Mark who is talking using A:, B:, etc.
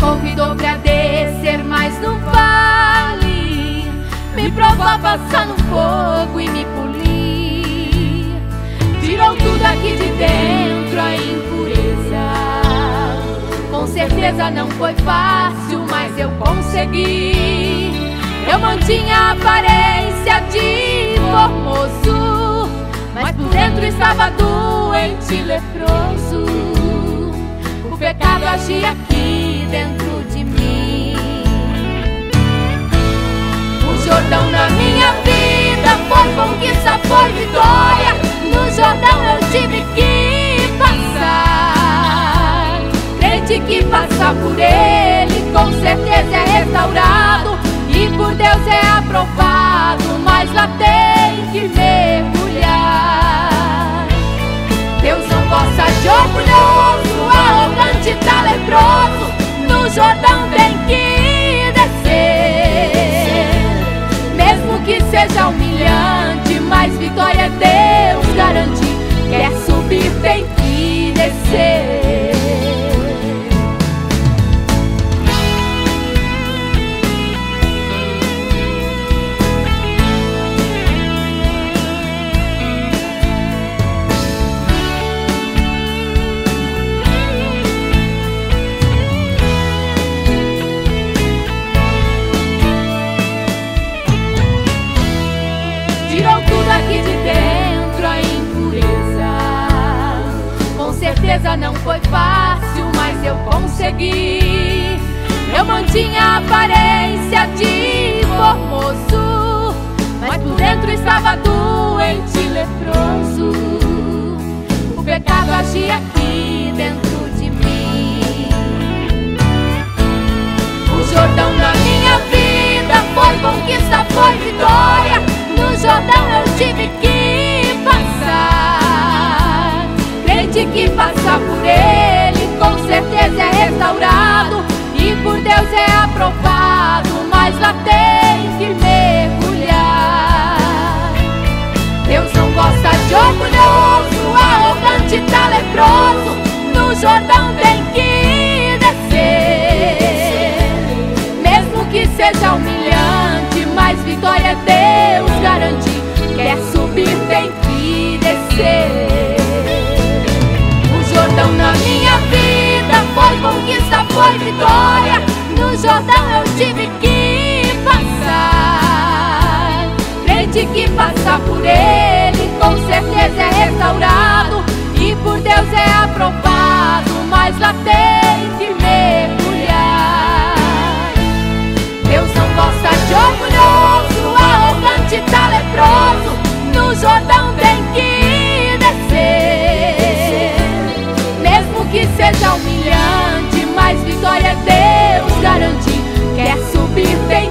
A: convidou pra descer mais no vale, me provou a passar no fogo e me polir. Tirou tudo aqui de dentro, a impureza. Com certeza não foi fácil, mas eu consegui. Eu mantinha a aparência de formoso, mas por dentro estava doente e leproso. O pecado agia aqui dentro de mim. O Jordão na minha vida foi conquista, foi vitória. No Jordão eu tive que passar. Crente que passa por ele com certeza é restaurado, e por Deus é aprovado, mas lá tem que mergulhar. Deus não gosta de orgulhoso, arrogante, tá leproso. No Jordão tem que descer, mesmo que seja humilhante, mas vitória Deus garante. Quer subir tem que descer. Tirou tudo aqui de dentro, a impureza. Com certeza não foi fácil, mas eu consegui. Eu mantinha a aparência de formoso, mas por dentro estava doente e leproso. O pecado agia aqui dentro de mim. O Jordão na minha vida foi conquista, foi vitória. No Jordão eu tive que passar. Crente que passa por ele com certeza é restaurado, e por Deus é aprovado, mas lá tem que mergulhar. Deus não gosta de orgulhoso, arrogante, tá leproso. No Jordão tem que descer, mesmo que seja humilhante, mas vitória Deus garante. Quer subir tem que descer. O Jordão na minha vida foi conquista, foi vitória. No Jordão eu tive que passar. Crente que passa por ele com certeza é restaurado, e por Deus é aprovado, mas lá tem que mergulhar. Deus não gosta de orgulhoso, arrogante, tá leproso. No Jordão tem que descer, mesmo que seja humilhante, mas vitória Deus garante. Quer subir tem